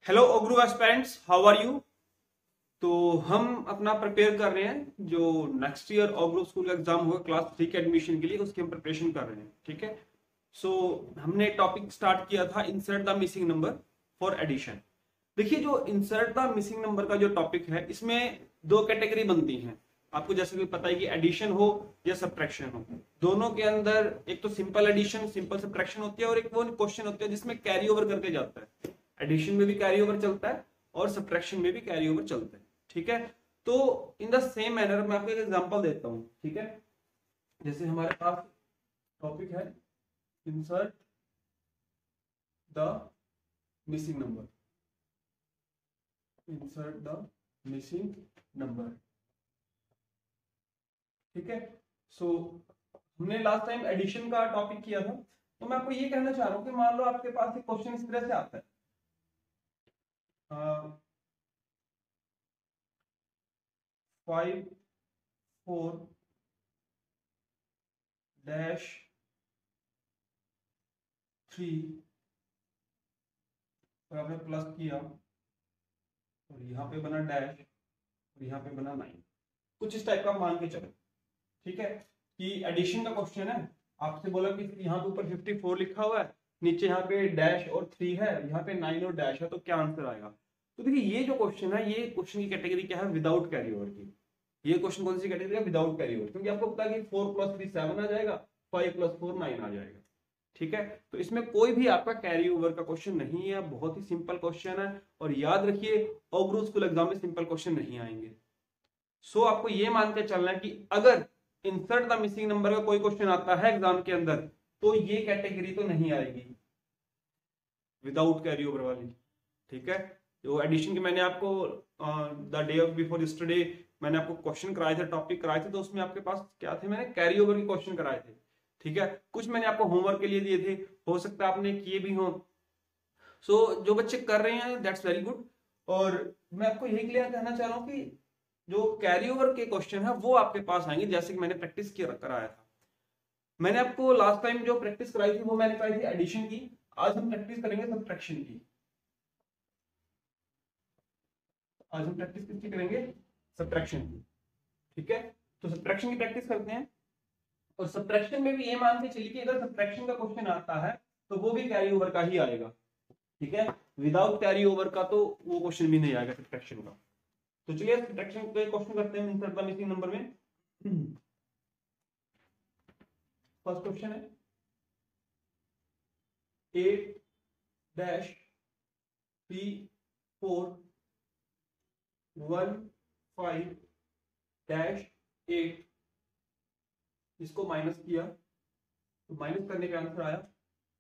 Hello Ogru aspirants, how are you. तो हम अपना प्रिपेयर कर रहे हैं जो नेक्स्ट ईयर ओग्रू स्कूल का एग्जाम होगा क्लास 3 के एडमिशन के लिए, उसकी हम प्रिपरेशन कर रहे हैं। ठीक है। सो हमने टॉपिक स्टार्ट किया था insert the missing number for addition. देखिए, जो इंसर्ट द मिसिंग नंबर का जो टॉपिक है, इसमें दो कैटेगरी बनती हैं। आपको जैसे कि पता है कि एडिशन हो या सब्ट्रैक्शन हो, दोनों के अंदर एक तो सिंपल एडिशन सिंपल सब्ट्रैक्शन होती है और एक वो क्वेश्चन होता है जिसमें कैरी ओवर करके जाता है। एडिशन में भी कैरी ओवर चलता है और सब्ट्रैक्शन में भी कैरी ओवर चलता है। ठीक है। तो इन द सेम मैनर मैं आपको एक एग्जांपल देता हूं। ठीक है। जैसे हमारे पास टॉपिक है insert the missing number, insert the missing number. ठीक है। सो हमने लास्ट टाइम एडिशन का टॉपिक किया था, तो मैं आपको ये कहना चाह रहा हूं कि मान लो आपके पास एक क्वेश्चन इस तरह से आता है, 5 4 -3 और आपने प्लस किया और यहाँ पे बना डैश और यहाँ पे बना 9। कुछ इस टाइप का मान के चलो। ठीक है। कि एडिशन का क्वेश्चन है, आपसे बोला कि यहाँ पे ऊपर 54 लिखा हुआ है, नीचे यहाँ पे डैश और 3 है, यहाँ पे 9 और डैश है, तो क्या आंसर आएगा। तो देखिए, ये जो क्वेश्चन है, ये क्वेश्चन की कैटेगरी क्या है, विदाउट कैरी ओवर की। ये क्वेश्चन कौन सी कैटेगरी है, विदाउट कैरी ओवर, क्योंकि आपको पता है कि 4 + 3 7 आ जाएगा, 5 + 4 9 आ जाएगा। ठीक है। तो इसमें कोई भी आपका कैरी ओवर का क्वेश्चन नहीं है, बहुत ही सिंपल क्वेश्चन है। और याद रखिए, ओग्रू स्कूल एग्जाम में सिंपल क्वेश्चन नहीं आएंगे। सो आपको ये मान के चलना है कि अगर इंसर्ट द मिसिंग नंबर का कोई क्वेश्चन आता है एग्जाम के अंदर, तो ये कैटेगरी तो नहीं आएगी, विदाउट कैरी ओवर वाली। ठीक है। जो एडिशन के मैंने आपको the day of before yesterday मैंने आपको क्वेश्चन कराए थे, टॉपिक कराए थे, तो उसमें आपके पास क्या थे, मैंने कैरी ओवर के क्वेश्चन कराए थे। ठीक है। कुछ मैंने आपको होमवर्क के लिए दिए थे, हो सकता है आपने किए भी हो। सो जो बच्चे कर रहे हैं दैट्स वेरी गुड। और मैं आपको यही क्लियर कहना चाह रहा हूँ कि जो कैरी ओवर के क्वेश्चन है वो आपके पास आएंगे, जैसे कि मैंने प्रैक्टिस किया कराया था। मैंने आपको लास्ट टाइम जो प्रैक्टिस कराई थी वो मैंने कराई थी एडिशन की। आज हम प्रैक्टिस करेंगे सब्ट्रैक्शन की। आज हम प्रैक्टिस किसकी करेंगे, सब्ट्रैक्शन की। ठीक है। तो सब्ट्रैक्शन की प्रैक्टिस करते हैं। और सब्ट्रैक्शन में भी ये मान के चलिए कि अगर सब्ट्रैक्शन का क्वेश्चन आता है तो वो भी कैरी ओवर का ही आएगा। ठीक है। विदाउट कैरी ओवर का तो वो क्वेश्चन भी नहीं आएगा सब्ट्रैक्शन का। तो चलिए सब्ट्रैक्शन के क्वेश्चन करते हैं इंसर्ट द मिसिंग नंबर में। फर्स्ट क्वेश्चन है 8-3-4-1-5-8, इसको माइनस किया तो माइनस करने का आंसर आया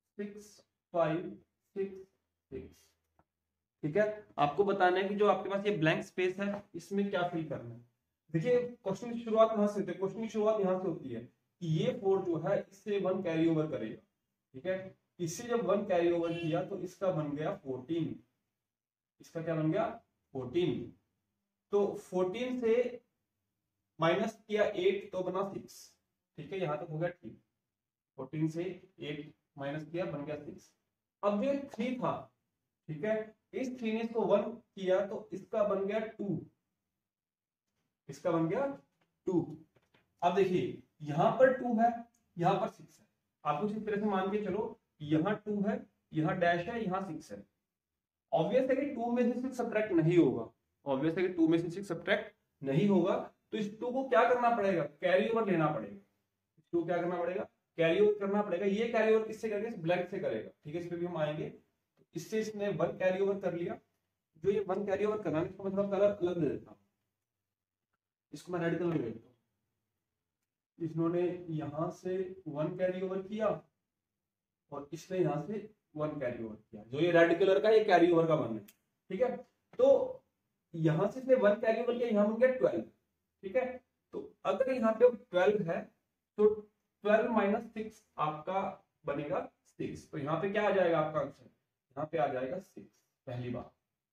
6-5-6-6। ठीक है। आपको बताना है कि जो आपके पास ये ब्लैंक स्पेस है इसमें क्या फिल करना है। देखिए, क्वेश्चन की शुरुआत कहां से होती है, क्वेश्चन की शुरुआत यहां से होती है कि ये 4 जो है इससे 1 कैरी ओवर करेगा। ठीक है। इससे जब 1 कैरी ओवर किया तो इसका बन गया 14। इसका क्या बन गया, 14। तो 14 से माइनस किया 8 तो बना 6। ठीक है, यहां तक हो गया ठीक। 14 से 8 माइनस किया बन गया 6। अब जो 3 था, ठीक है, इस 3 ने इसको 1 किया तो इसका बन गया 2। इसका बन गया 2। अब देखिए, यहां पर 2 है, यहां पर 6 है। आप कुछ इस तरह से मान के चलो, यहां 2 है, यहां डैश है, यहां 6 है। ऑब्वियस है कि 2 में से 6 सब्ट्रैक्ट नहीं होगा। ऑब्वियस है कि 2 में से 6 सब्ट्रैक्ट नहीं होगा। तो इस 2 को क्या करना पड़ेगा, कैरी ओवर लेना पड़ेगा। इस 2 क्या करना पड़ेगा, कैरी ओवर करना पड़ेगा। ये कैरी ओवर किससे करेगा, इस ब्लैक से करेगा। ठीक है, इस पे भी हम आएंगे। इससे इसने 1 कैरी ओवर कर लिया। जो ये 1 कैरी ओवर करना है, इसको मैं थोड़ा कलर अलग दे देता हूँ। इसको मैं रेड कलर में देता हूँ। इन्होंने यहां से 1 कैरी ओवर किया और इसने यहां से 1 कैरी ओवर किया। जो ये रेड कलर का ये कैरी ओवर का बन है। ठीक है। तो यहां से इसने 1 कैरी ओवर किया, यहां बन गया 12। ठीक है। तो अगर यहाँ पे 12 है तो 12 - 6 आपका बनेगा 6। तो यहाँ पे क्या आ जाएगा आपका आंसर, यहाँ पे आ जाएगा 6। पहली बात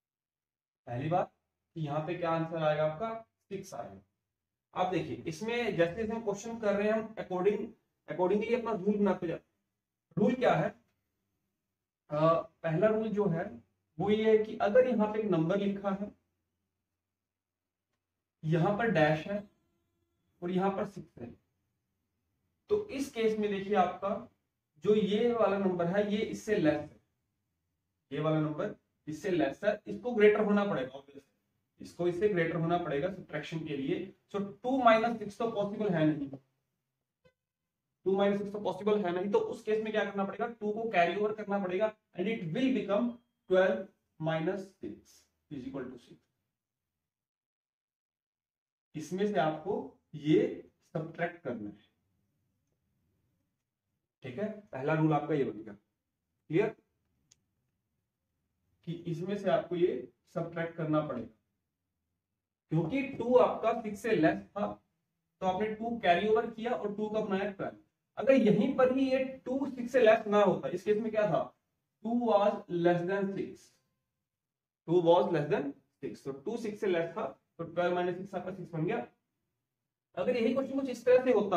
कि यहाँ पे क्या आंसर आएगा आपका, 6 आएगा। आप देखिए, इसमें जैसे जैसे हम क्वेश्चन कर रहे हैं हम अकॉर्डिंगली अपना रूल बनाते जाते हैं। रूल क्या है, पहला रूल जो है वो ये है कि अगर यहाँ पे एक नंबर लिखा है, यहाँ पर डैश है और यहाँ पर 6 है, तो इस केस में देखिए आपका जो ये वाला नंबर है ये इससे लेस है, ये वाला नंबर इससे लेस है, इसको ग्रेटर होना पड़ेगा ऑब्वियसली, इसको इससे ग्रेटर होना पड़ेगा सब्ट्रैक्शन के लिए। सो 2 - 6 तो पॉसिबल है नहीं, 2 - 6 तो पॉसिबल है नहीं, तो उस केस में क्या करना पड़ेगा, 2 को कैरी ओवर करना पड़ेगा एंड इट विल बिकम 12 - 6 = 6। इसमें से आपको ये सब्ट्रैक्ट करना है, ठीक है। पहला रूल आपका ये बनेगा, क्लियर, कि इसमें से आपको ये सब्ट्रैक्ट करना पड़ेगा, क्योंकि 2 आपका 6 से लेस था तो आपने 2 कैरी ओवर किया और 2 का बनाया 12। अगर यहीं पर ही ये 2 6 से लेस ना होता, इस केस में क्या था, 2 was less than 6, 2 was less than 6, तो 2 6 से लेस था तो 12 - 6 आपका 6 बन गया। अगर यही क्वेश्चन कुछ इस तरह से होता,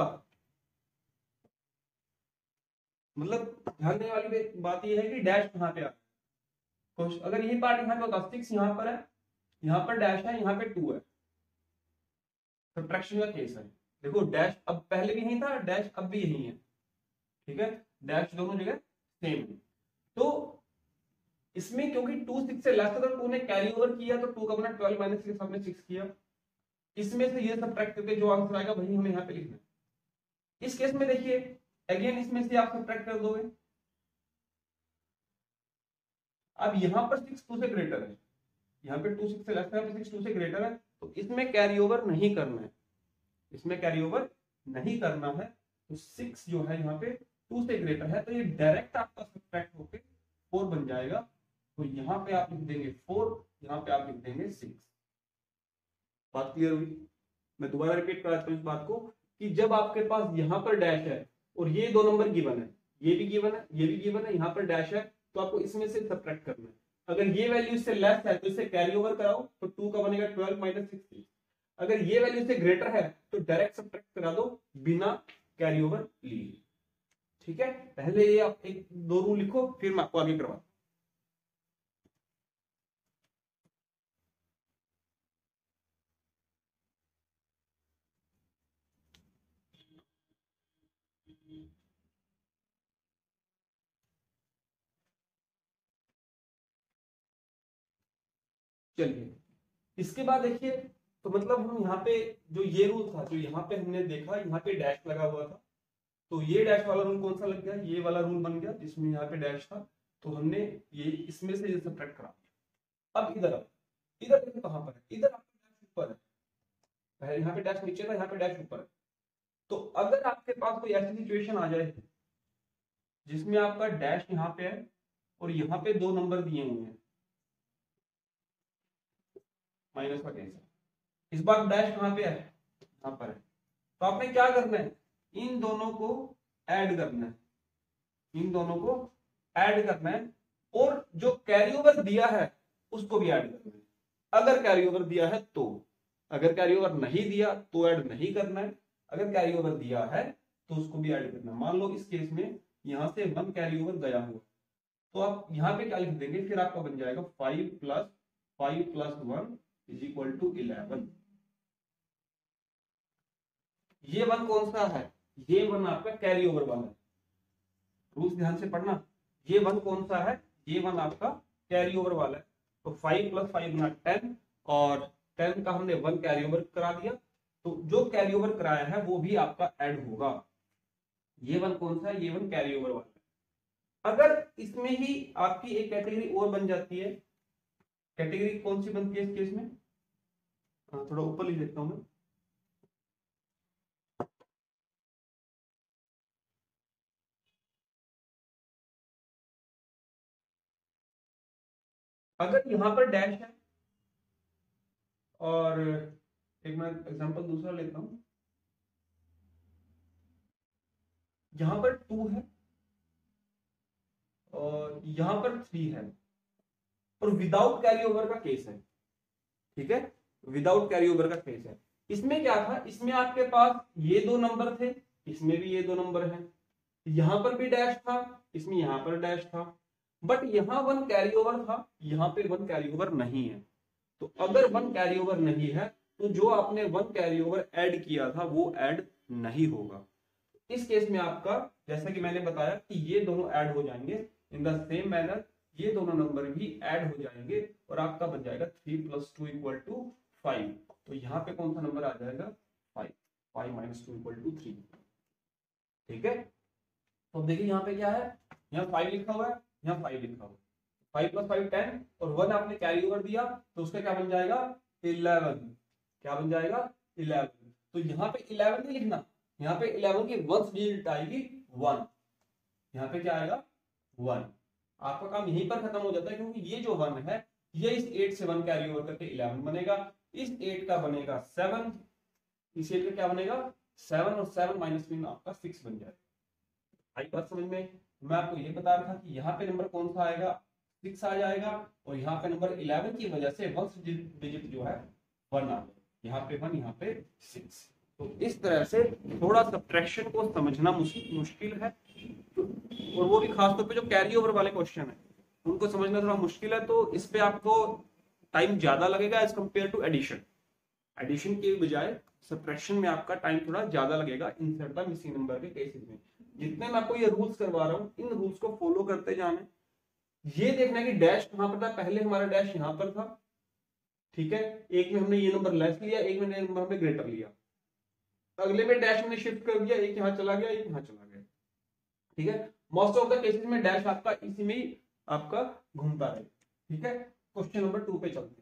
मतलब ध्यान देने वाली बात यह है कि डैश कहाँ पे आ, अगर यही पार्ट यहाँ पे होता, 6 यहाँ पर है, यहाँ पर डैश है, यहाँ पे 2 है, सब्ट्रैक्शन का केस है। देखो डैश अब पहले भी यही था, डैश अब भी यही है, ठीक है, डैश दोनों जगह सेम है। तो इसमें क्योंकि 2 6 से लेस था तो 2 ने कैरी ओवर किया, तो 2 का बना 12 - 6 हमने 6 किया, इसमें से ये सब्ट्रैक्ट करके जो आंसर आएगा वही हमें यहाँ पे लिखना है। इस केस में देखिए अगेन इसमें से आप सब्ट्रैक्ट कर दोगे, अब यहाँ पर 6 2 से ग्रेटर है, यहाँ पे 2 6 से लेस है, 6 2 से ग्रेटर है, तो इसमें कैरी ओवर नहीं करना है, इसमें कैरी ओवर नहीं करना है, तो 6 जो है यहाँ पे 2 से ग्रेटर है, तो ये डायरेक्ट आपका सब्ट्रैक्ट होके 4 बन जाएगा। तो यहाँ पे आप लिख देंगे 4, यहाँ पे आप लिख देंगे 6। बात क्लियर हुई? मैं दोबारा रिपीट कराता हूँ इस बात को कि जब आपके पास यहाँ पर डैश है और ये 2 नंबर गिवन है, ये भी गिवन है, ये भी गिवन है, यहाँ पर डैश है, तो आपको इसमें से सब्ट्रैक्ट करना है। अगर ये वैल्यू इससे लेस है तो इसे कैरी ओवर कराओ, तो 2 का बनेगा 12 - 6। अगर ये वैल्यू से ग्रेटर है तो डायरेक्ट सब्ट्रैक्ट करा दो बिना कैरी ओवर लिए, ठीक है। पहले ये आप 1 2 रूल लिखो, फिर मैं आपको आगे करवा। चलिए इसके बाद देखिए, तो मतलब हम यहाँ पे जो ये रूल था, जो यहाँ पे हमने देखा, यहाँ पे डैश लगा हुआ था, तो ये डैश वाला रूल कौन सा लग गया, ये वाला रूल बन गया जिसमें यहाँ पे डैश था, तो हमने ये इसमें से ये सब्ट्रैक्ट करा। अब इधर देखिए कहाँ पर है, इधर आपका डैश ऊपर है, यहाँ पे डैश नीचे था, यहाँ पे डैश ऊपर है। तो अगर आपके पास कोई ऐसी सिचुएशन आ जाए जिसमें आपका डैश यहाँ पे है और यहाँ पे 2 नंबर दिए हुए हैं, माइनस का केस है, इस बार डैश कहाँ पे है, यहाँ पर है, तो आपने क्या करना है, इन दोनों को ऐड करना है, इन दोनों को ऐड करना है, और जो कैरी ओवर दिया है उसको भी ऐड करना है। अगर कैरी ओवर दिया है तो, अगर कैरी ओवर नहीं दिया तो ऐड नहीं करना है, अगर कैरी ओवर दिया है तो उसको भी ऐड करना है। मान लो इस केस में यहां से 1 कैरी ओवर गया हुआ, तो आप यहाँ पे क्या लिख देंगे, फिर आपका बन जाएगा 5 + 5 + 1 = 11। ये 1 कौन सा है, ये 1 आपका कैरी ओवर वाला है, रूल्स ध्यान से पढ़ना। ये 1 कौन सा है, ये 1 आपका कैरी ओवर वाला है, तो 5 + 5 = 10, और 10 का हमने 1 कैरी ओवर करा दिया, तो जो कैरी ओवर कराया है वो भी आपका ऐड होगा। ये 1 कौन सा है, ये 1 कैरी ओवर वाला है। अगर इसमें ही आपकी एक कैटेगरी और बन जाती है, कैटेगरी कौन सी बनती है इस केस में, थोड़ा ऊपर लिख देता हूं मैं, अगर यहां पर डैश है, और एक मैं एग्जांपल दूसरा लेता हूं, यहां पर 2 है और यहां पर 3 है, और विदाउट कैरी ओवर का केस है, ठीक है, विदाउट कैरी ओवर का केस है। इसमें क्या था, इसमें आपके पास ये 2 नंबर थे, इसमें भी ये 2 नंबर हैं, यहां पर भी डैश था, इसमें यहां पर डैश था, बट यहाँ 1 कैरी ओवर था, यहाँ पे 1 कैरी ओवर नहीं है। तो अगर 1 कैरी ओवर नहीं है तो जो आपने 1 कैरी ओवर ऐड किया था वो ऐड नहीं होगा। इस केस में आपका, जैसा कि मैंने बताया कि ये दोनों ऐड हो जाएंगे इन द सेम मैनर, ये दोनों नंबर भी ऐड हो जाएंगे और आपका बन जाएगा 3 + 2 = 5। तो यहाँ पे कौन सा नंबर आ जाएगा? 5। 5 - 2 = 3। ठीक है, तो देखिए यहाँ पे क्या है, यहाँ 5 लिखा हुआ है, यहाँ 5 लिखा हुआ है। 5 + 5 10 और 1 आपने कैरी ओवर दिया तो उसका क्या बन जाएगा? 11। क्या बन जाएगा? 11। तो यहाँ पे 11 नहीं लिखना, यहाँ पे 11 की 1th डिजिट आएगी 1। यहाँ पे क्या आएगा? 1। आपका काम यहीं पर खत्म हो जाता है, क्योंकि ये जो 1 है ये इस 8 से 1 कैरी ओवर करके 11 बनेगा, इस 8 का बनेगा 7, इस 8 का क्या बनेगा? 7 और 7 माइनस में आपका 6 बन जाएगा। आई बात समझ में? मैं आपको ये बता रहा था कि यहाँ पे नंबर कौन सा आएगा? 6 आ जाएगा, और यहाँ पे नंबर 11 की वजह से 1st डिजिट जो है 1 आ जाएगा। यहाँ पे 1, यहाँ पे 6। तो इस तरह से थोड़ा सब्ट्रैक्शन को समझना मुश्किल है, और वो भी खासतौर पे जो कैरी ओवर वाले क्वेश्चन है उनको समझना थोड़ा मुश्किल है। तो इस पे आपको टाइम ज्यादा लगेगा as compare to addition. Addition के बजाय सब्ट्रैक्शन में आपका टाइम थोड़ा ज्यादा लगेगा इंसर्ट द मिसिंग नंबर के केसेस में। जितने मैं आपको ये रूल्स करवा रहा हूँ इन रूल्स को फॉलो करते जाना। ये देखना है कि डैश कहां पर था, पहले हमारा डैश यहां पर था, ठीक है, एक में हमने ये नंबर लेस लिया, एक में नंबर हमने ग्रेटर लिया, अगले में डैश हमने शिफ्ट कर दिया, एक यहां चला गया, एक यहां चला गया। ठीक है, मोस्ट ऑफ द केसेस में डैश आपका इसी में ही आपका घूमता रहे। ठीक है, क्वेश्चन नंबर 2 पे चलते हैं।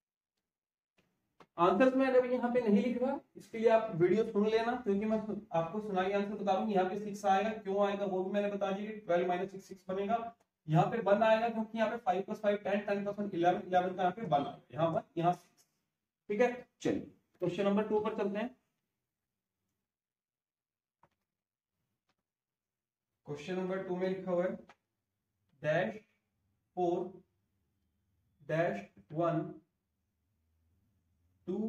आंसर मैं अभी यहाँ पे नहीं लिख रहा, इसके लिए आप वीडियो सुन लेना, क्योंकि मैं आपको सुना के आंसर बता रहा हूँ। यहाँ पे 6 आएगा, क्यों आएगा वो भी मैंने बता दिया। 12 - 6 6 बनेगा। यहाँ पे 1 आएगा, क्योंकि यहाँ पे 5 + 5 10 10 + 1 11 11 का यहाँ पे 1 आएगा, यहाँ 1 यहाँ 6। ठीक है, चलिए क्वेश्चन नंबर 2 पर चलते हैं। क्वेश्चन नंबर 2 में लिखा हुआ है -4 -1 2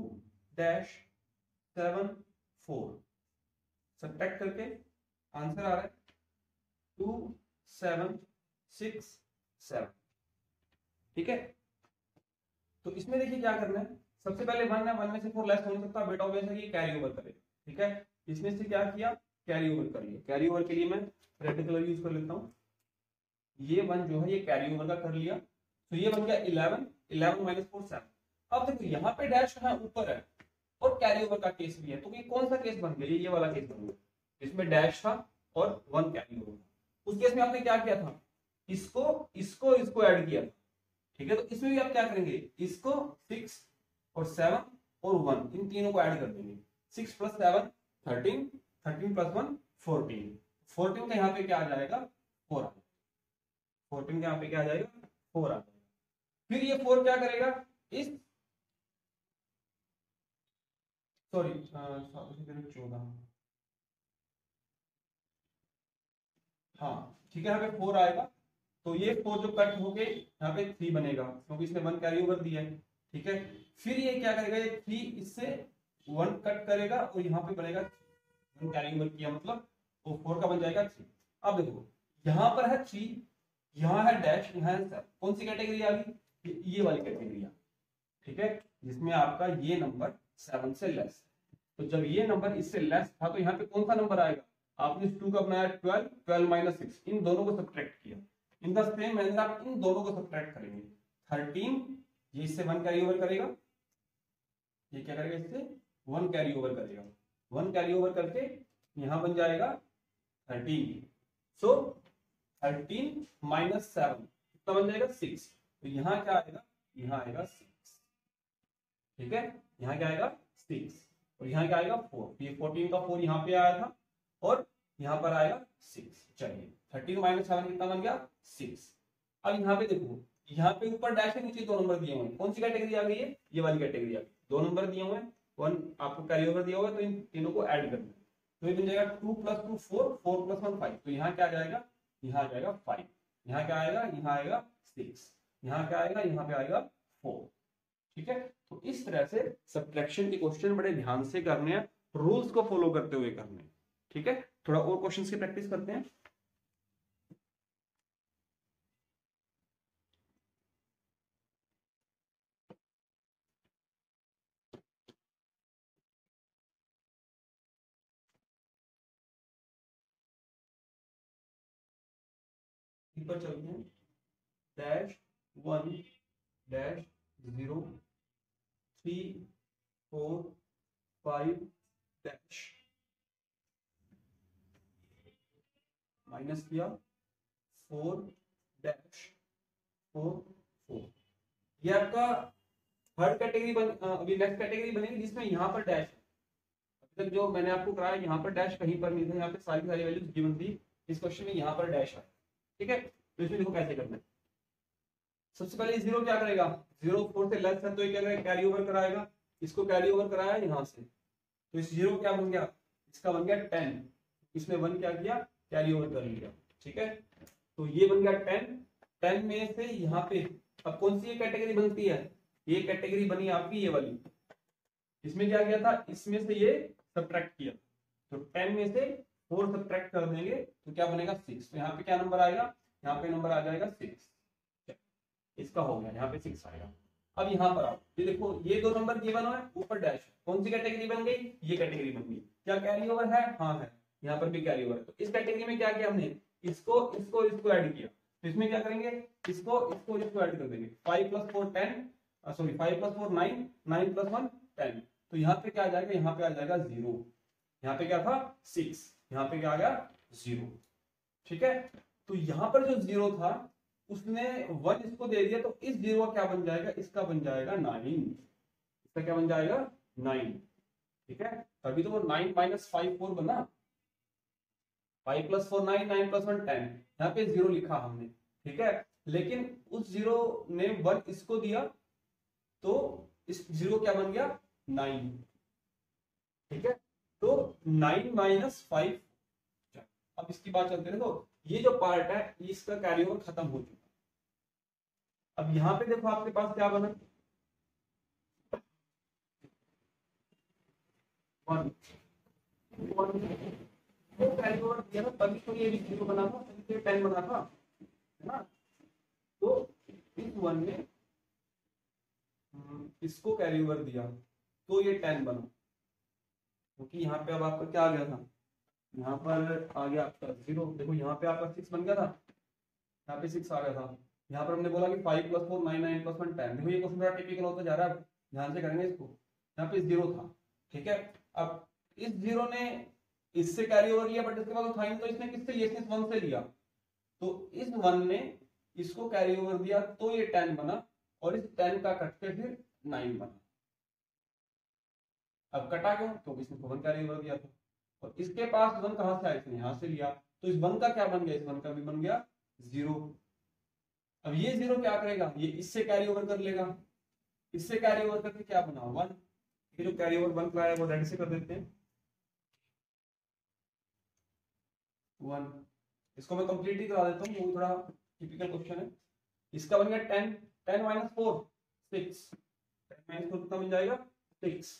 -7 4। सब्ट्रैक्ट करके आंसर आ रहा है 2 7 6 7। ठीक है, तो इसमें देखिए क्या करना है। सबसे पहले 1 है, 1 में से 4 लेस हो नहीं सकता, बेटा ऑब्वियस है कि कैरी ओवर करेगा। ठीक है, इसमें से क्या किया? कैरी ओवर कर लिया। कैरी ओवर के लिए मैं रेड कलर यूज कर लेता हूँ। ये 1 जो है ये कैरी ओवर का कर लिया, तो ये बन गया 11। 11 - 4 7। अब देखो यहाँ पे डैश है ऊपर है और कैरी ओवर का केस भी है, तो ये कौन सा केस बन गया? ये वाला केस बन गया, इसमें डैश था और 1 कैरी ओवर। उस केस में आपने क्या किया था? इसको इसको इसको ऐड किया। ठीक है, तो इसमें भी आप क्या करेंगे? इसको 6 और 7 और 1 इन तीनों को ऐड कर देंगे। 6 + 7 13, 13 + 1 14। 14 का यहाँ पे क्या आ जाएगा? 4 आ जाएगा। 14 का यहाँ पे क्या आ जाएगा? 4 आ जाएगा। फिर ये 4 क्या करेगा? इस सॉरी 14, हाँ ठीक है, यहाँ पे 4 आएगा, तो ये 4 जो कट होके यहाँ पे 3 बनेगा, क्योंकि इसने 1 कैरी ओवर दिया है। ठीक है, फिर ये क्या करेगा? ये 3 इससे 1 कट करेगा और यहाँ पे बनेगा 1 कैरी ओवर किया, मतलब वो 4 का बन जाएगा 3। अब देखो यहाँ पर है 3, यहाँ है डैश, यहाँ है 7। कौन सी कैटेगरी आ गई? ये वाली कैटेगरी आ। ठीक है, जिसमें आपका ये नंबर 7 से लेस। तो जब ये नंबर इससे लेस था तो यहाँ पे कौन सा नंबर आएगा? आपने इस 2 का बनाया 12, 12 - 6, इन दोनों को सब्ट्रैक्ट किया। इन द सेम मैनर आप इन दोनों को सब्ट्रैक्ट करेंगे। 13 ये इससे 1 कैरी ओवर करेगा, ये क्या करेगा? इससे 1 कैरी ओवर करेगा। 1 कैरी ओवर करके यहां बन जाएगा 13। सो 13 - 7 कितना बन जाएगा? 6। तो यहाँ क्या आएगा? यहाँ आएगा 6। ठीक है, यहाँ क्या आएगा? 6। और यहाँ क्या आएगा? 4। ये 14 का 4 यहाँ पे आया था और यहाँ पर आएगा 6। चलिए 13 - 7 कितना बन गया? 6। अब यहाँ पे देखो, यहाँ पे ऊपर डैश है, नीचे 2 नंबर दिए हुए हैं। कौन सी कैटेगरी आ गई है? ये वाली कैटेगरी आ गई। 2 नंबर दिए हुए हैं, 1 आपको कैरी ओवर दिया हुआ है, तो इन तीनों को ऐड करना है। तो ये बन जाएगा 2 + 2 4, 4 + 1 5। तो यहाँ क्या आ जाएगा? यहाँ आ जाएगा 5। यहाँ क्या आएगा? यहाँ आएगा 6। यहाँ क्या आएगा? यहाँ पे आएगा 4। ठीक है, तो इस तरह से सब्ट्रैक्शन के क्वेश्चन बड़े ध्यान से करने हैं, रूल्स को फॉलो करते हुए करने हैं। ठीक है, थोड़ा और क्वेश्चंस की प्रैक्टिस करते हैं। पर चलते हैं, डैश 1 डैश 0 3 4 5 डैश माइनस किया 4 डैश 4 4। ये आपका थर्ड कैटेगरी अभी नेक्स्ट कैटेगरी बनेगी जिसमें यहाँ पर डैश है। अभी तक जो मैंने आपको कराया यहाँ पर डैश कहीं पर नहीं था, यहाँ पे सारी वैल्यूज गिवन थी, इस क्वेश्चन में यहाँ पर डैश है। ठीक है, तो इसमें देखो कैसे करना है। सबसे पहले जीरो क्या करेगा, 0 4 से लेस है तो ये क्या करेगा, कैरी ओवर कराएगा, इसको कैरी ओवर कराया यहाँ से, तो इस जीरो क्या बन गया, इसका बन गया 10, इसमें 1 क्या किया, कैरी ओवर कर लिया। ठीक है, तो ये बन गया 10 में से यहाँ पे अब कौन सी कैटेगरी बनती है, ये कैटेगरी बनी आपकी ये वाली, इसमें क्या किया था, इसमें से ये सब्ट्रैक्ट किया, तो 10 में से 4 सब्ट्रैक्ट कर देंगे तो क्या बनेगा 6, तो यहाँ पे क्या नंबर आएगा, यहाँ पे नंबर आ जाएगा 6, इसका हो गया, यहाँ पे 6 आएगा। अब यहाँ पर आओ, ये देखो ये दो नंबर गिवन है, ऊपर डैश है, कौन सी कैटेगरी बन गई, ये कैटेगरी बन गई, क्या कैरी ओवर है, हाँ है, यहाँ पर भी कैरी ओवर है। तो इस कैटेगरी में क्या किया हमने, इसको ऐड किया, तो इसमें क्या करेंगे, इसको ऐड कर देंगे, 5 + 4 10, सॉरी 5 + 4 9, 9 + 1 10, तो यहाँ पे क्या आ जाएगा, यहाँ पे आ जाएगा 0, यहाँ पे क्या था 6, यहाँ पे क्या आ गया 0। ठीक है, तो यहाँ पर जो 0 था उसने 1 इसको दे दिया, तो इस 0 का क्या बन जाएगा, इसका बन जाएगा 9, इसका क्या बन जाएगा 9। ठीक है, तभी तो वो 9 - 5 4 बना, 5 + 4 9, 9 + 1 10, यहाँ पे 0 लिखा हमने। ठीक है, लेकिन उस 0 ने 1 इसको दिया तो इस 0 क्या बन गया 9। ठीक है, तो 9 - 5, अब इसकी बात चलते हैं, देखो ये जो पार्ट है इसका कैरी ओवर खत्म हो चुका। अब यहाँ पे देखो आपके पास क्या बना, 1 कैरी ओवर दिया ना, तभी तो ये भी 0 बना था, तभी तो ये 10 बना था, है ना। तो इस 1 ने इसको कैरी ओवर दिया तो ये 10 बना, क्योंकि यहाँ पे अब आपका क्या आ गया था, यहाँ पर आ गया आपका 0, देखो यहाँ पे आपका 6 बन गया था, यहाँ पे 6 आ गया था, यहाँ पर हमने बोला कि 5 + 4 9, 9 + 1 10, देखो ये क्वेश्चन थोड़ा टिपिकल होता जा रहा है, ध्यान से करेंगे इसको, यहाँ पे 0 था। ठीक है, अब इस 0 ने इससे कैरी ओवर लिया, बट इसके बाद था ही, तो इसने किससे लिया, इसने 1 से लिया, तो इस 1 ने इसको कैरी ओवर दिया तो ये 10 बना, और इस 10 का कट के फिर 9 बना। अब कटा क्यों, क्योंकि इसने 1 कैरी ओवर दिया था, और इसके पास 1 कहां से आया, इसने यहां से लिया, तो इस 1 का क्या बन गया, इस 1 का भी बन गया 0। अब ये 0 क्या करेगा, ये इससे कैरी ओवर कर लेगा, इससे कैरी ओवर करके क्या बना 1, ये जो कैरी ओवर 1 लाया वो रेड से कर देते हैं 1, इसको मैं कंप्लीट ही करा देता हूँ, वो थोड़ा टिपिकल क्वेश्चन है। इसका बन गया 10, 10 - 4 6, 10 - 4 कितना बन जाएगा 6।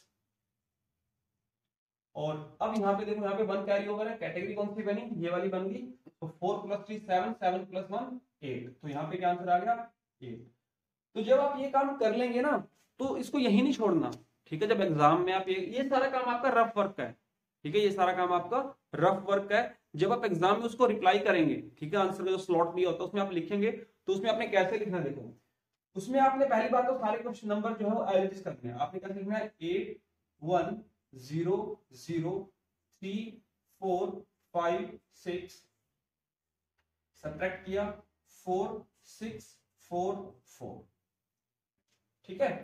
और अब यहाँ पे देखो, यहाँ पे 1 कैरी ओवर है, कैटेगरी कौन सी बनी, ये वाली बन गई, तो 4 + 3 7, 7 + 1 8, तो यहाँ पे क्या आंसर आ गया 8। तो जब आप ये काम कर लेंगे ना, तो इसको यही नहीं छोड़ना। ठीक है, जब एग्जाम में आप ये सारा काम आपका रफ वर्क है। ठीक है, ये सारा काम आपका रफ वर्क है, जब आप एग्जाम में उसको रिप्लाई करेंगे, ठीक है, आंसर का जो स्लॉट भी होता है उसमें आप लिखेंगे, तो उसमें आपने कैसे लिखना है, देखो उसमें आपने पहली बात तो सारे क्वेश्चन नंबर जो है वो एनालिसिस करने हैं। आपने कैसे लिखना है, 8 1 0 0 3 4 5 6, सब्ट्रैक्ट किया 4 6 4 4। ठीक है,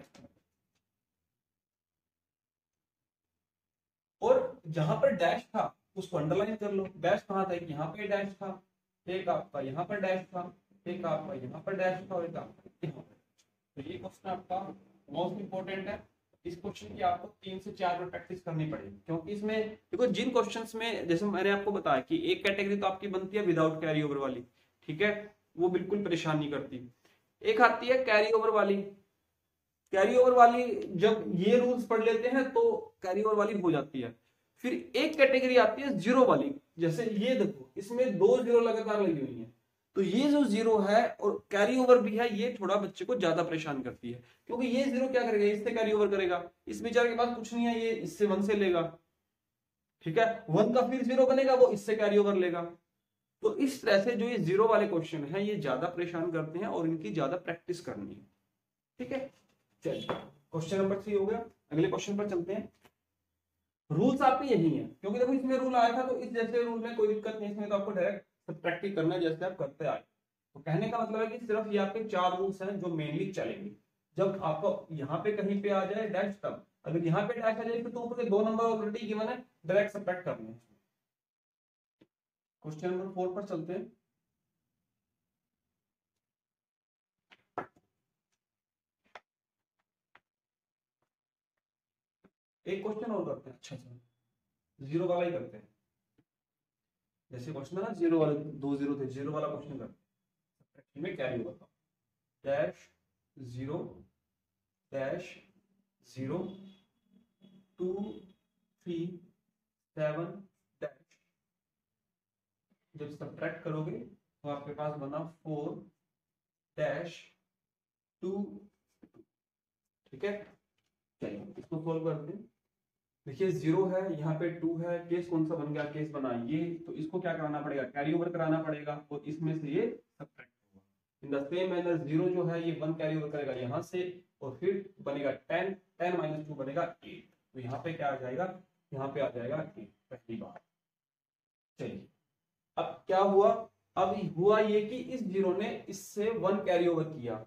और जहां पर डैश था उसको अंडरलाइन कर लो, डैश कहां था, एक यहाँ पे डैश था, एक आपका यहाँ पर डैश था, एक आपका यहाँ पर डैश था, और एक आपका यहाँ पर। तो ये क्वेश्चन आपका मोस्ट इंपोर्टेंट है, इस क्वेश्चन की आपको 3 से 4 बार प्रैक्टिस करनी पड़ेगी, क्योंकि इसमें देखो जिन क्वेश्चंस में, जैसे मैंने आपको बताया कि एक कैटेगरी तो आपकी बनती है विदाउट कैरी ओवर वाली, ठीक है, वो बिल्कुल परेशान नहीं करती। एक आती है कैरी ओवर वाली, कैरी ओवर वाली जब ये रूल्स पढ़ लेते हैं तो कैरी ओवर वाली हो जाती है। फिर एक कैटेगरी आती है जीरो वाली, जैसे ये देखो इसमें 2 0 लगातार लगी हुई है, तो ये जो 0 है और कैरी ओवर भी है, ये थोड़ा बच्चे को ज्यादा परेशान करती है, क्योंकि ये 0 क्या करेगा, इससे कैरी ओवर करेगा, इस बेचारे के पास कुछ नहीं है, ये इससे 1 से लेगा। ठीक है, 1 का फिर 0 बनेगा, वो इससे कैरी ओवर लेगा। तो इस तरह से जो ये जीरो वाले क्वेश्चन हैं ये ज्यादा परेशान करते हैं और इनकी ज्यादा प्रैक्टिस करनी है। ठीक है, चलिए क्वेश्चन नंबर 3 हो गया। अगले क्वेश्चन पर चलते हैं। रूल्स आपके यही है, क्योंकि देखो इसमें रूल आया था तो इस जैसे रूल में कोई दिक्कत नहीं, इसमें तो आपको डायरेक्ट सब्ट्रैक्ट करना है जैसे आप करते आए। तो कहने का मतलब है कि सिर्फ ये आपके 4 रूल्स हैं जो मेनली चलेंगे। जब आपको यहाँ पे कहीं पे आ जाए डैश, तब अगर यहाँ पे डैश आ जाए तो ऊपर के 2 नंबर ऑलरेडी गिवन है, डायरेक्ट सब्ट्रैक्ट करने हैं। क्वेश्चन नंबर 4 पर चलते हैं। एक क्वेश्चन और करते हैं, अच्छा जीरो वाला ही करते हैं। जैसे क्वेश्चन है ना जीरो वाले, 2 जीरो थे, जीरो वाला क्वेश्चन करते हैं। में क्या होगा, डैश जीरो डैश 0 2 3 7 डैश। जब सब्ट्रैक्ट करोगे तो आपके पास बना 4 डैश 2। ठीक है, चलिए इसको सोल्व करते हैं। देखिए 0 है, यहाँ पे 2 है, केस कौन सा बन गया, केस बना ये, तो इसको क्या कराना पड़ेगा, कैरी ओवर कराना पड़ेगा, और इसमें से ये सब्ट्रैक्ट होगा। इन द सेम मैनर 0 जो है ये 1 कैरी ओवर करेगा यहाँ से, और फिर बनेगा 10, 10 - 2 बनेगा 8। तो यहाँ पे क्या आ जाएगा, यहाँ पे आ जाएगा 8 पहली बार। चलिए अब क्या हुआ, अब हुआ ये कि इस 0 ने इससे 1 कैरी ओवर किया,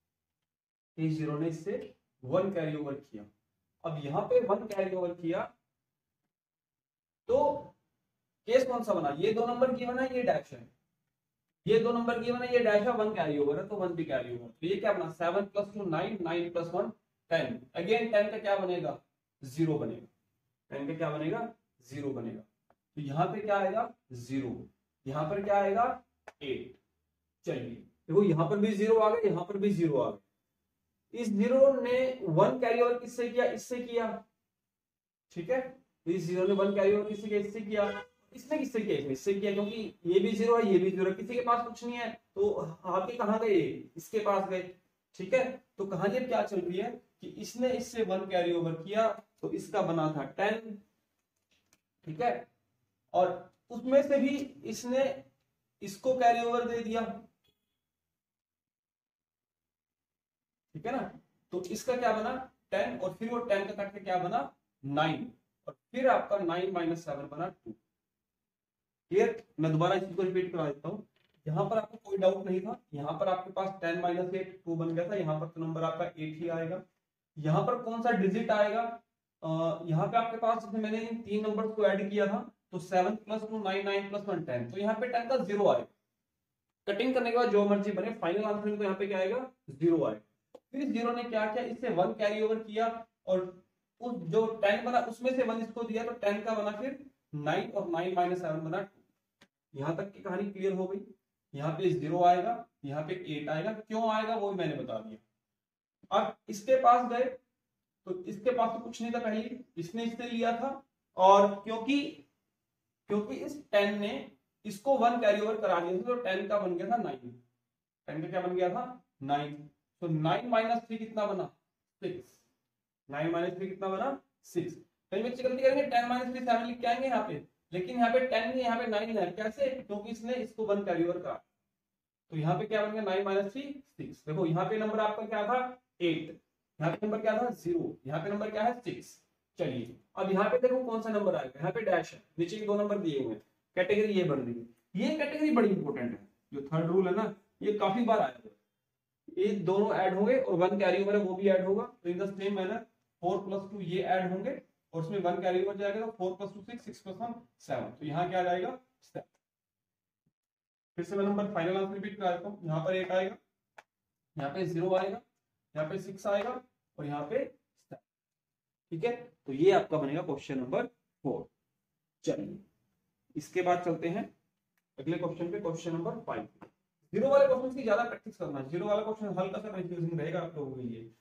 इस 0 ने इससे 1 कैरी ओवर किया। अब यहाँ पे 1 कैरी ओवर किया तो केस कौन सा बना, ये 2 नंबर गिवन है, ये डैश है, ये 2 नंबर गिवन है, ये डैश है, 1 कैरी ओवर है तो 1 भी कैरी ओवर। तो ये क्या बना, 7 + 2 9, 9 + 1 10। अगेन 10 का क्या बनेगा, 0 बनेगा, 10 का क्या बनेगा, 0 बनेगा। तो यहाँ पे क्या आएगा 0, यहाँ पर क्या आएगा 8। चलिए देखो यहाँ पर भी 0 आ गया, यहाँ पर भी 0 आ गया। इस 0 ने 1 कैरी ओवर किससे किया, इससे किया। ठीक है, इस 0 ने 1 कैरी ओवर किससे किया, इससे किया। इसने किससे किया, इससे किया, क्योंकि ये भी 0 है, ये भी 0 है, किसी के पास कुछ नहीं है तो आपके कहां गए, इसके पास गए। ठीक है, तो कहानी क्या चल रही है कि इसने इससे 1 कैरी ओवर किया तो इसका बना था 10। ठीक है, और उसमें से भी इसने इसको कैरी ओवर दे दिया। ठीक है ना, तो इसका क्या बना 10, और फिर वो 10 का काट के क्या बना 9, और फिर आपका 9 - 7 बना 2। क्लियर, मैं दोबारा इस चीज को रिपीट करा देता हूँ। यहाँ पर आपको कोई डाउट नहीं था, यहाँ पर आपके पास 10 - 8 2 बन गया था, यहाँ पर तो नंबर आपका 8 ही आएगा। यहाँ पर कौन सा डिजिट आएगा, यहाँ पे आपके पास जैसे मैंने इन 3 नंबर्स को ऐड किया था तो 7 + 2 9, 9 + 1 10, तो यहाँ पे 10 का 0 आएगा। कटिंग करने के बाद जो मर्जी बने, फाइनल आंसर में तो यहाँ पे क्या आएगा 0 आएगा। फिर इस 0 ने क्या किया, इससे 1 कैरी ओवर किया, और उस जो 10 बना उसमें से 1 इसको दिया, तो 10 का बना फिर 9, और 9 - 7 बना 2। यहाँ तक की कहानी क्लियर हो गई। यहाँ पे 0 आएगा, यहाँ पे 8 आएगा, क्यों आएगा वो भी मैंने बता दिया। अब इसके पास गए तो इसके पास तो कुछ नहीं था पहले, इसने इससे लिया था, और क्योंकि क्योंकि इस 10 ने इसको 1 कैरी ओवर करा दिया था तो 10 का बन गया था 9। 10 का क्या बन गया था 9, तो 9 - 3 कितना बना 6। 9 - 3 कितना बना 6। कई बच्चे गलती करेंगे 10 - 3 7 लिख के आएंगे यहाँ पे, लेकिन यहाँ पे 10 नहीं, यहाँ पे 9 है। कैसे, क्योंकि इसने इसको 1 कैरी ओवर करा। तो यहाँ पे क्या बन गया 9 - 3 6। देखो यहाँ पे नंबर आपका क्या था 8, यहाँ पे नंबर क्या था 0, यहाँ पे नंबर क्या है 6। चलिए अब यहाँ पे देखो कौन सा नंबर आएगा, यहाँ पे डैश है, नीचे के 2 नंबर दिए हुए हैं, कैटेगरी ये बन रही है। ये कैटेगरी बड़ी इंपॉर्टेंट है, जो थर्ड रूल है ना ये काफी बार आया है। ये दोनों ऐड होंगे और 1 कैरी ओवर है वो भी ऐड होगा, तो इन द सेम मैनर 4 + 2 ये ऐड होंगे, और उसमें 1 कैरी ओवर जाएगा, तो 4 + 2 6, 6 + 1 7। तो यहाँ क्या जाएगा 7। फिर से मैं नंबर फाइनल आंसर रिपीट करा देता हूँ। यहाँ पर 8 आएगा, यहाँ पे 0 आएगा, यहाँ पे 6 आएगा, और यहाँ पे 7। ठीक है, तो ये आपका बनेगा क्वेश्चन नंबर 4। चलिए इसके बाद चलते हैं अगले क्वेश्चन पे, क्वेश्चन नंबर 5। जीरो वाले क्वेश्चन की ज्यादा प्रैक्टिस करना है, जीरो वाला क्वेश्चन हल्का सा कंफ्यूजिंग रहेगा आप लोगों के लिए।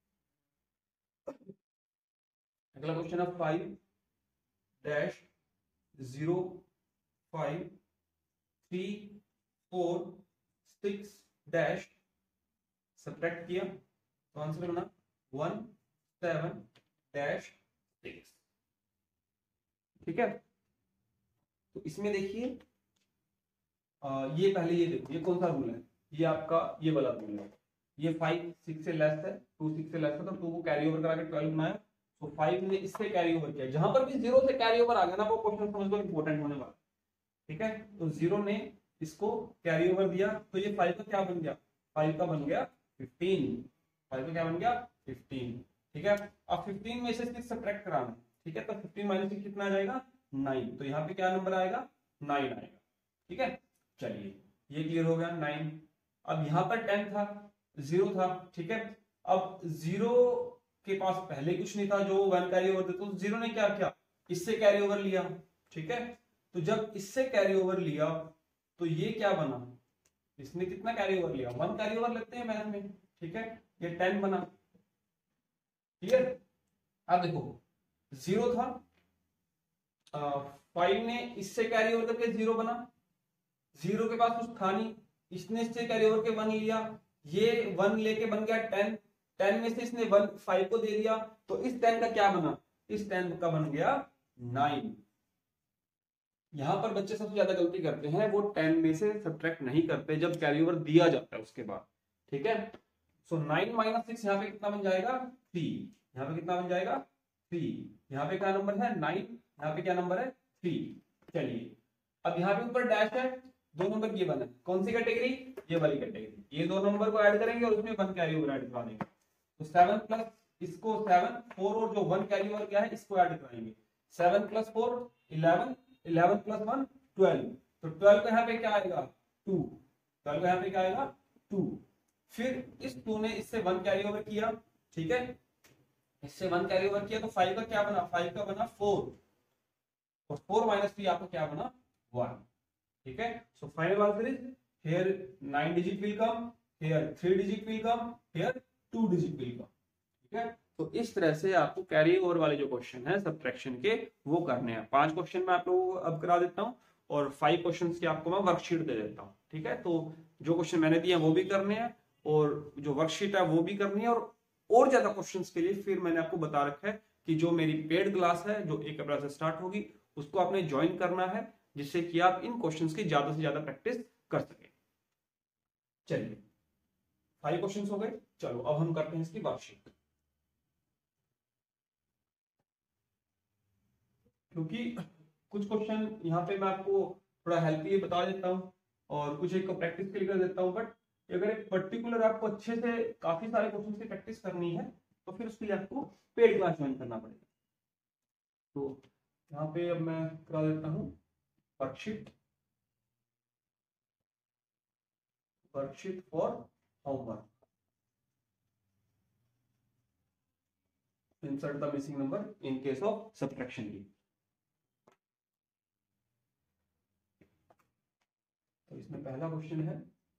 अगला क्वेश्चन है 5 डैश 0 5 3 4 6 डैश, सब्ट्रैक्ट किया तो आंसर बना 1 7 डैश 6। ठीक है, तो इसमें देखिए ये पहले ये देखो, ये कौन सा रूल है, ये आपका ये वाला रूल है। ये 5 6 से लेस है, 2 6 से लेस है, तो 2 को कैरी ओवर करा के 12 बनाया, तो 5 ने इससे कैरी ओवर किया। जहां पर भी 0 से कैरी ओवर आ गया ना, वो क्वेश्चन समझ लो इंपॉर्टेंट होने वाला। ठीक है, तो 0 ने इसको कैरी ओवर दिया, तो ये 5 का क्या बन गया, 5 का बन गया 15, 5 का क्या बन गया 15। ठीक है, अब 15 में से 6 सब्ट्रैक्ट कराना। ठीक है, तो 15 माइनस 6 कितना आ जाएगा 9, तो यहाँ पे क्या नंबर आएगा 9 आएगा। ठीक है, चलिए ये क्लियर हो गया 9। अब यहाँ पर 10 था, 0 था। ठीक है, अब 0 के पास पहले कुछ नहीं था जो 1 कैरी ओवर देता, तो 0 ने क्या किया, इससे कैरी ओवर लिया। ठीक है, तो जब इससे कैरी ओवर लिया तो ये क्या बना, इसने कितना कैरी ओवर लिया, 1 कैरी ओवर लेते हैं मैथ में। ठीक है, ये 10 बना। क्लियर, अब देखो 0 था, 5 ने इससे कैरी ओवर करके 0 बना, 0 के पास कुछ था नहीं, इसने इससे कैरी ओवर के 1 लिया, ये 1 लेके बन गया 10, 10 में से इसने 1 5 को दे दिया, तो इस 10 का क्या बना, इस 10 का बन गया 9। यहां पर बच्चे सबसे ज्यादा गलती करते हैं, वो 10 में से सब्ट्रैक्ट नहीं करते जब कैरी ओवर दिया जाता है उसके बाद। ठीक है, सो 9 माइनस 6 यहाँ पे कितना बन जाएगा 3, यहाँ पे कितना बन जाएगा 3, यहाँ पे क्या नंबर है 9, यहाँ पे क्या नंबर है 3। चलिए, अब यहाँ पे ऊपर डैश है, 2 नंबर ये बना, कौन सी कैटेगरी, ये वाली कैटेगरी, ये 2 नंबर को ऐड करेंगे और उसमें 1 कैरी ओवर ऐड करा देंगे, तो 7 प्लस इसको 7 4 और जो 1 कैरी ओवर क्या है इसको ऐड कराएंगे, 7 प्लस 4 11, 11 प्लस 1 12, तो 12 का यहाँ पे क्या आएगा 2, 12 का यहाँ पे क्या आएगा 2। फिर इस 2 ने इससे 1 कैरी ओवर किया। ठीक है, इससे 1 कैरी ओवर किया, तो 5 का क्या बना, 5 का बना 4, और 4 माइनस 3 आपका क्या बना 1। ठीक है, so final answer is here 9 digit will come, here 3 digit will come, here 2 digit will come. ठीक है, तो इस तरह से आपको कैरी ओवर वाले जो क्वेश्चन है सब्ट्रैक्शन के वो करने हैं। 5 क्वेश्चन मैं आप लोगों को अब करा देता हूँ और 5 क्वेश्चन की आपको मैं वर्कशीट दे देता हूँ। ठीक है, तो जो क्वेश्चन मैंने दिए वो भी करने हैं और जो वर्कशीट है वो भी करनी है, और ज्यादा क्वेश्चंस के लिए फिर मैंने आपको बता रखा है कि जो मेरी पेड क्लास है जो 1 अप्रैल से स्टार्ट होगी उसको आपने ज्वाइन करना है, जिससे कि आप इन क्वेश्चंस की ज्यादा से ज्यादा प्रैक्टिस कर सके। चलिए 5 क्वेश्चंस हो गए, चलो अब हम करते हैं इसकी वर्कशीट। क्योंकि कुछ क्वेश्चन यहाँ पे मैं आपको थोड़ा हेल्प लिए बता देता हूँ और कुछ एक को प्रैक्टिस के लिए कर देता हूँ, बट अगर एक पर्टिकुलर आपको अच्छे से काफी सारे क्वेश्चन की प्रैक्टिस करनी है तो फिर उसके लिए आपको पेड क्लास ज्वाइन करना पड़ेगा। तो यहाँ पे अब मैं करा देता हूँ worksheet, worksheet for homework, insert the missing number in case of subtraction की। तो इसमें पहला क्वेश्चन है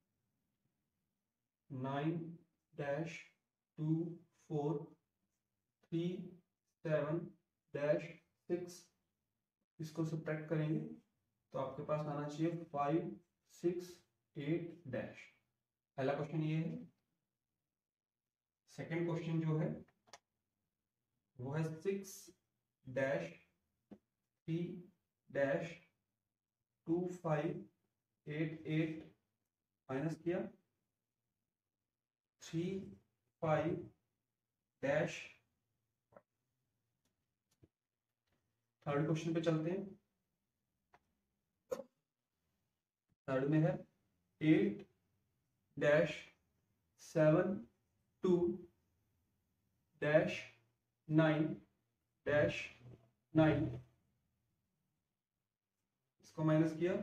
9-2-4-3-7-6, इसको सब्ट्रैक्ट करेंगे तो आपके पास आना चाहिए 5-6-8। पहला क्वेश्चन ये है। सेकंड क्वेश्चन जो है वो है 6-3-2-5-8-8 माइनस किया 3-5-। थर्ड क्वेश्चन पे चलते हैं। थर्ड में है 8-7-2-9-9, इसको माइनस किया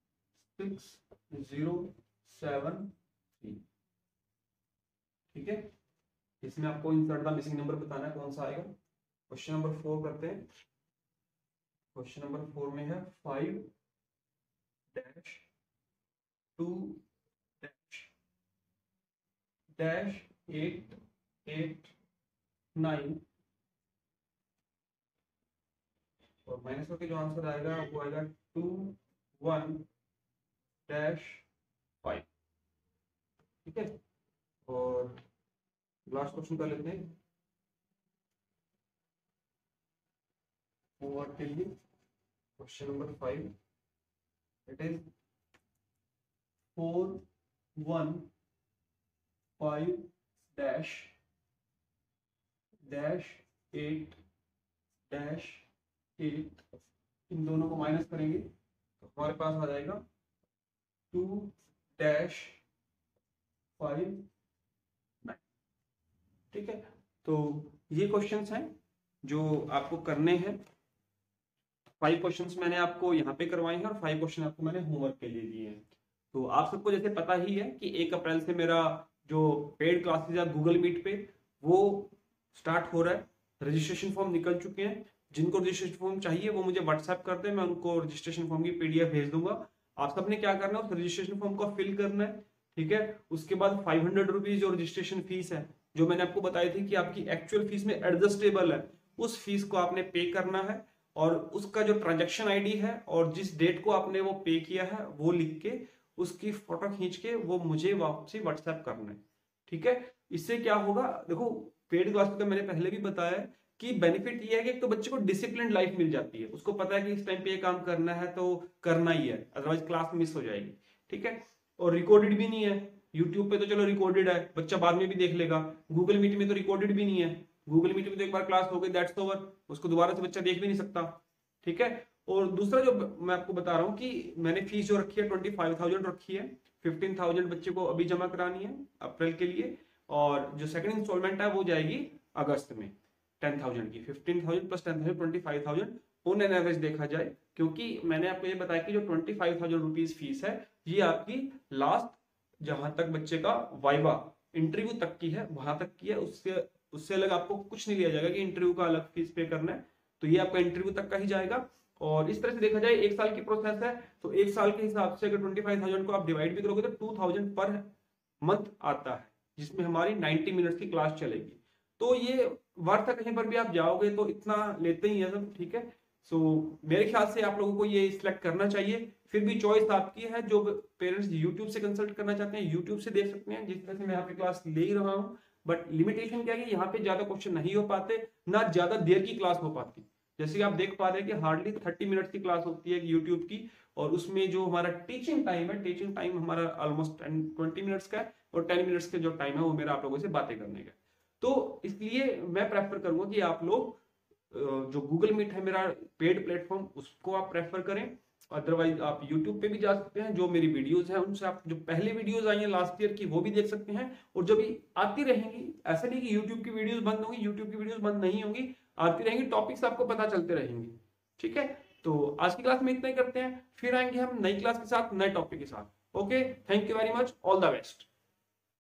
6-0-7-3। ठीक है, इसमें आपको इंसर्ट द मिसिंग नंबर बताना है कौन सा आएगा। क्वेश्चन नंबर 4 करते हैं। क्वेश्चन नंबर 4 में है 5-2-8-8-9 और माइनस करके जो आंसर आएगा वो आएगा 2-1-5। ठीक है, और लास्ट क्वेश्चन कर लेते हैं होमवर्क के लिए। क्वेश्चन नंबर 5, इट इज 415-8 इन दोनों को माइनस करेंगे तो हमारे पास आ जाएगा 2-5। ठीक है, तो ये क्वेश्चंस हैं जो आपको करने हैं। 5 क्वेश्चंस मैंने आपको यहाँ पे करवाए हैं और 5 क्वेश्चन आपको मैंने होमवर्क के लिए दिए हैं। तो आप सबको जैसे पता ही है कि 1 अप्रैल से मेरा जो पेड क्लासेस है गूगल मीट पे वो स्टार्ट हो रहा है। रजिस्ट्रेशन फॉर्म निकल चुके हैं। जिनको रजिस्ट्रेशन फॉर्म चाहिए वो मुझे व्हाट्सएप कर दें, मैं उनको रजिस्ट्रेशन फॉर्म की PDF भेज दूंगा। आप सबने क्या करना है, उस रजिस्ट्रेशन फॉर्म को फिल करना है। ठीक है, उसके बाद 500 रुपीज जो रजिस्ट्रेशन फीस है, जो मैंने आपको बताई थी कि आपकी एक्चुअल फीस में एडजस्टेबल है, उस फीस को आपने पे करना है और उसका जो ट्रांजैक्शन आईडी है और जिस डेट को आपने वो पे किया है वो लिख के उसकी फोटो खींच के वो मुझे वापसी व्हाट्सएप करना है। ठीक है, इससे क्या होगा, देखो पेड क्लास का मैंने पहले भी बताया कि बेनिफिट ये है कि एक तो बच्चे को डिसिप्लिन लाइफ मिल जाती है, उसको पता है कि इस टाइम पे ये काम करना है तो करना ही है, अदरवाइज क्लास मिस हो जाएगी। ठीक है, और रिकॉर्डेड भी नहीं है। यूट्यूब पे तो चलो रिकॉर्डेड है, बच्चा बाद में भी देख लेगा। गूगल मीट में तो रिकॉर्डेड भी नहीं है। गूगल मीट में तो एक बार क्लास हो गई, दैट्स ओवर, उसको दोबारा से बच्चा देख भी नहीं सकता। ठीक है, और दूसरा जो मैं आपको बता रहा हूँ कि मैंने फीस जो रखी है 25,000 रखी है। 15,000 बच्चे को अभी जमा करानी है अप्रैल के लिए, और जो सेकंड इंस्टॉलमेंट है वो जाएगी अगस्त में 10,000 की। 15,000 प्लस 10,000 25,000 ऑन एन एवरेज देखा जाए, क्योंकि मैंने आपको ये बताया कि जो 25,000 रुपीज फीस है ये आपकी लास्ट जहां तक बच्चे का वाइवा इंटरव्यू तक की है वहां तक की है। उससे अलग आपको कुछ नहीं लिया जाएगा कि इंटरव्यू का अलग फीस पे करना है, तो ये आपका इंटरव्यू तक का ही जाएगा। और इस तरह से देखा जाए 1 साल की प्रोसेस है, तो 1 साल के हिसाब से अगर 25,000 को आप डिवाइड भी करोगे तो 2,000 पर मंथ आता है, जिसमें हमारी 90 मिनट्स की क्लास चलेगी। तो ये वर्थ है, कहीं पर भी आप जाओगे तो इतना लेते ही है सब। ठीक है, सो मेरे ख्याल से आप लोगों को ये सिलेक्ट करना चाहिए। फिर भी चॉइस आपकी है, जो पेरेंट्स यूट्यूब से कंसल्ट करना चाहते हैं यूट्यूब से देख सकते हैं, जिस तरह से मैं यहाँ पे क्लास ले ही रहा हूँ। बट लिमिटेशन क्या है कि यहाँ पे ज्यादा क्वेश्चन नहीं हो पाते, ना ज्यादा देर की क्लास हो पाती। जैसे कि आप देख पा रहे हैं कि हार्डली 30 मिनट्स की क्लास होती है यूट्यूब की, और उसमें जो हमारा टीचिंग टाइम है, टीचिंग टाइम हमारा ऑलमोस्ट 20 मिनट्स का है, और 10 मिनट्स का जो टाइम है वो मेरा आप लोगों से बातें करने का। तो इसलिए मैं प्रेफर करूंगा कि आप लोग जो गूगल मीट है मेरा पेड प्लेटफॉर्म, उसको आप प्रेफर करें। अदरवाइज आप यूट्यूब पे भी जा सकते हैं, जो मेरी वीडियोस हैं उनसे आप जो पहले वीडियोस आई हैं लास्ट ईयर की वो भी देख सकते हैं, और जो भी आती रहेंगी। ऐसा नहीं कि यूट्यूब की वीडियोस बंद होंगी, यूट्यूब की वीडियोस बंद नहीं होंगी, आती रहेंगी, टॉपिक्स आपको पता चलते रहेंगे। ठीक है, तो आज की क्लास में इतना ही करते हैं, फिर आएंगे हम नई क्लास के साथ, नए टॉपिक के साथ। Okay, thank you very much, all the best.